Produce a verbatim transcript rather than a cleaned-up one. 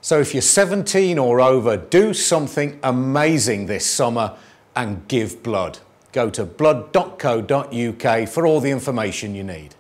So if you're seventeen or over, do something amazing this summer and give blood. Go to blood dot co dot U K for all the information you need.